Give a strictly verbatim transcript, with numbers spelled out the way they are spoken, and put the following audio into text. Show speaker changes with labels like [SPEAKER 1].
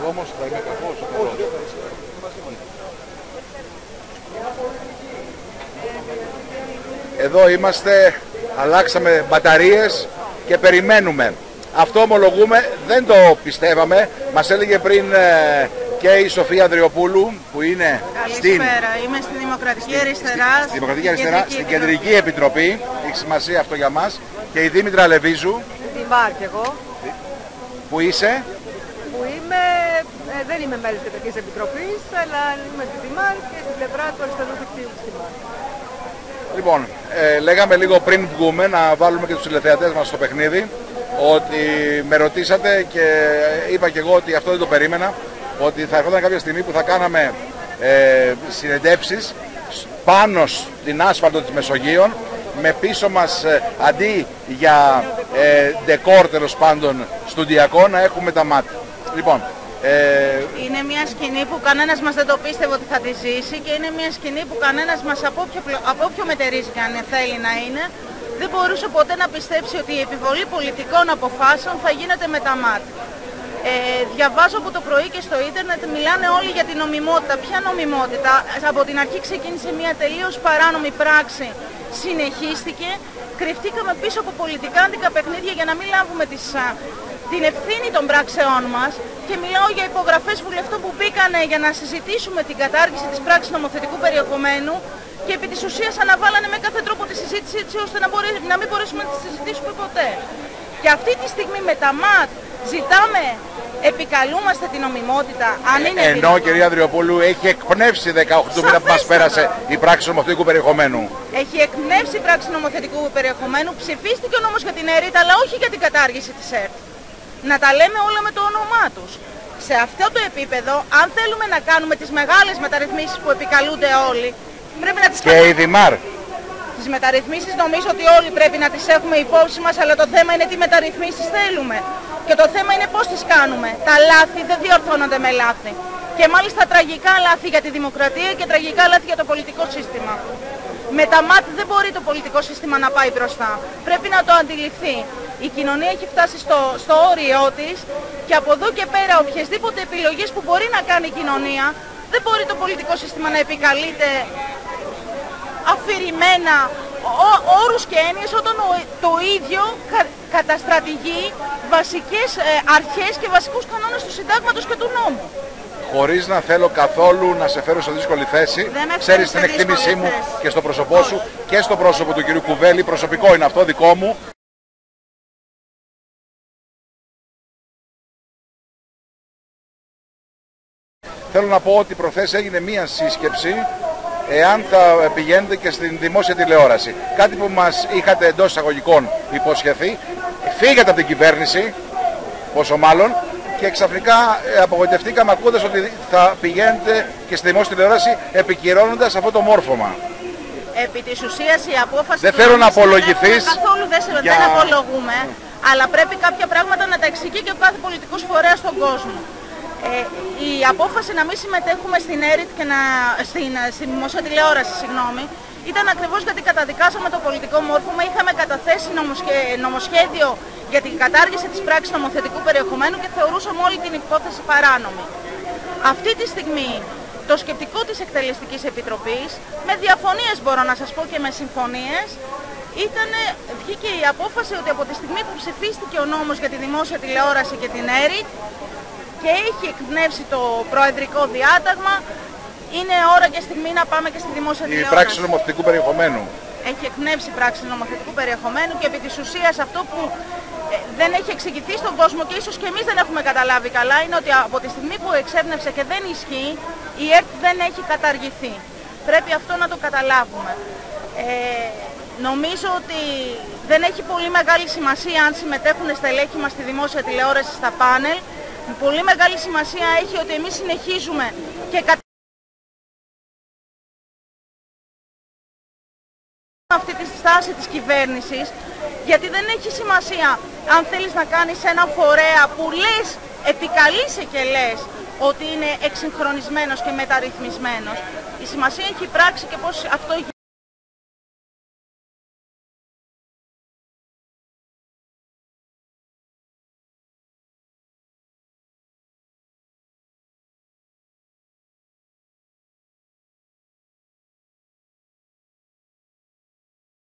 [SPEAKER 1] όμως θα είμαι κακός. Εδώ είμαστε, αλλάξαμε μπαταρίες και περιμένουμε. Αυτό ομολογούμε, δεν το πιστεύαμε. Μας έλεγε πριν ε, και η Σοφία Ανδριοπούλου που είναι στην,
[SPEAKER 2] είμαι στη Δημοκρατική Αριστερά,
[SPEAKER 1] στη, στη Δημοκρατική Αριστερά, στην Κεντρική Επιτροπή, έχει σημασία αυτό για μας, και η Δήμητρα Λεβίζου.
[SPEAKER 3] Την Μάρ και εγώ.
[SPEAKER 1] Που είσαι?
[SPEAKER 3] Που είμαι, ε, δεν είμαι μέλος της Κεντρικής Επιτροπής, αλλά είμαι στη Δημάρ και στην πλευρά του αριστερού δικτύου της Δημάρ.
[SPEAKER 1] Λοιπόν, ε, λέγαμε λίγο πριν βγούμε να βάλουμε και τους τηλεθεατές μας στο παιχνίδι, ότι με ρωτήσατε και είπα και εγώ ότι αυτό δεν το περίμενα, ότι θα έρχονταν κάποια στιγμή που θα κάναμε ε, συνεντεύξεις πάνω στην άσφαλτο της Μεσογείων, με πίσω μας ε, αντί για ε, ντεκόρ τέλος πάντων στουντιακό να έχουμε τα μάτια. Λοιπόν, ε,
[SPEAKER 2] είναι μια σκηνή που κανένας μας δεν το πίστευε ότι θα τη ζήσει και είναι μια σκηνή που κανένας μας από όποιο, από όποιο μετερίζει και αν θέλει να είναι, δεν μπορούσε ποτέ να πιστέψει ότι η επιβολή πολιτικών αποφάσεων θα γίνεται με τα μάτια. Ε, διαβάζω από το πρωί και στο ίντερνετ μιλάνε όλοι για την νομιμότητα. Ποια νομιμότητα? Από την αρχή ξεκίνησε μια τελείως παράνομη πράξη, συνεχίστηκε, κρυφτήκαμε πίσω από πολιτικά αντικά παιχνίδια για να μην λάβουμε τις, α, την ευθύνη των πράξεών μας, και μιλάω για υπογραφές βουλευτών που μπήκανε για να συζητήσουμε την κατάργηση της πράξης νομοθετικού περιεχομένου και επί της ουσίας αναβάλανε με κάθε τρόπο τη συζήτηση έτσι ώστε να, μπορεί, να μην μπορέσουμε να τη συζητήσουμε ποτέ. Και αυτή τη στιγμή με τα ΜΑΤ ζητάμε, επικαλούμαστε την νομιμότητα, αν είναι
[SPEAKER 1] ενώ
[SPEAKER 2] δυνατόν.
[SPEAKER 1] Κυρία Ανδριοπούλου, έχει εκπνεύσει δεκαοκτώ μήνα που μας πέρασε η πράξη νομοθετικού περιεχομένου.
[SPEAKER 2] Έχει εκπνεύσει η πράξη νομοθετικού περιεχομένου, ψηφίστηκε ο νόμος για την ΕΡΙΤ, αλλά όχι για την κατάργηση της ΕΡΤ. Να τα λέμε όλα με το όνομά τους. Σε αυτό το επίπεδο, αν θέλουμε να κάνουμε τις μεγάλες μεταρρυθμίσεις που επικαλούνται όλοι, πρέπει να τις
[SPEAKER 1] και η Δημάρ.
[SPEAKER 2] Τις μεταρρυθμίσεις νομίζω ότι όλοι πρέπει να τις έχουμε υπόψη μας, αλλά το θέμα είναι τι μεταρρυθμίσεις θέλουμε. Και το θέμα είναι πώς τις κάνουμε. Τα λάθη δεν διορθώνονται με λάθη. Και μάλιστα τραγικά λάθη για τη δημοκρατία και τραγικά λάθη για το πολιτικό σύστημα. Με τα μάτια δεν μπορεί το πολιτικό σύστημα να πάει μπροστά. Πρέπει να το αντιληφθεί. Η κοινωνία έχει φτάσει στο, στο όριό της και από εδώ και πέρα οποιασδήποτε επιλογές που μπορεί να κάνει η κοινωνία, δεν μπορεί το πολιτικό σύστημα να επικαλείται αφηρημένα όρους και έννοιες όταν το ίδιο κα, καταστρατηγεί βασικές ε, αρχές και βασικούς κανόνες του συντάγματος και του νόμου.
[SPEAKER 1] Χωρίς να θέλω καθόλου να σε φέρω σε δύσκολη θέση, ξέρεις την εκτίμησή μου και στο πρόσωπό σου και στο πρόσωπο του κυρίου Κουβέλη, προσωπικό είναι αυτό, δικό μου. Θέλω να πω ότι προχθές έγινε μία σύσκεψη εάν θα πηγαίνετε και στην δημόσια τηλεόραση. Κάτι που μας είχατε εντός εισαγωγικών υποσχεθεί. Φύγατε από την κυβέρνηση, πόσο μάλλον, και ξαφνικά απογοητευτήκαμε ακούγοντας ότι θα πηγαίνετε και στη δημόσια τηλεόραση επικυρώνοντας αυτό το μόρφωμα.
[SPEAKER 2] Επί της ουσίας η απόφαση...
[SPEAKER 1] Δεν θέλω να απολογηθείς.
[SPEAKER 2] Καθόλου δεν, σε,
[SPEAKER 1] για...
[SPEAKER 2] δεν απολογούμε, αλλά πρέπει κάποια πράγματα να τα εξηγεί και ο κάθε πολιτικός φορέας στον κόσμο. Ε, η απόφαση να μην συμμετέχουμε στην ΕΡΙΤ και να, στην, στην δημόσια τηλεόραση, συγγνώμη, ήταν ακριβώς γιατί καταδικάσαμε το πολιτικό μόρφωμα, είχαμε καταθέσει νομοσχέ, νομοσχέδιο για την κατάργηση της πράξης νομοθετικού περιεχομένου και θεωρούσαμε όλη την υπόθεση παράνομη. Αυτή τη στιγμή το σκεπτικό της Εκτελεστικής Επιτροπής, με διαφωνίες μπορώ να σας πω και με συμφωνίες, ήταν, βγήκε η απόφαση ότι από τη στιγμή που ψηφίστηκε ο νόμος για τη δημόσια τηλεόραση και την ΕΡΙΤ και έχει εκπνεύσει το προεδρικό διάταγμα, είναι ώρα και στιγμή να πάμε και στη δημόσια
[SPEAKER 1] η
[SPEAKER 2] τηλεόραση.
[SPEAKER 1] Η πράξη νομοθετικού περιεχομένου.
[SPEAKER 2] Έχει εκπνεύσει η πράξη νομοθετικού περιεχομένου και επί της ουσίας αυτό που ε, δεν έχει εξηγηθεί στον κόσμο και ίσως και εμείς δεν έχουμε καταλάβει καλά είναι ότι από τη στιγμή που εξέπνευσε και δεν ισχύει, η ΕΡΤ δεν έχει καταργηθεί. Πρέπει αυτό να το καταλάβουμε. Ε, νομίζω ότι δεν έχει πολύ μεγάλη σημασία αν συμμετέχουν στελέχη μας στη δημόσια τηλεόραση στα πάνελ. Πολύ μεγάλη σημασία έχει ότι εμείς συνεχίζουμε και κατ' αυτή τη στάση της κυβέρνησης, γιατί δεν έχει σημασία αν θέλεις να κάνεις ένα φορέα που λες, επικαλείσαι και λες ότι είναι εξυγχρονισμένος και μεταρρυθμισμένος. Η σημασία έχει η πράξη και πώς αυτό έχει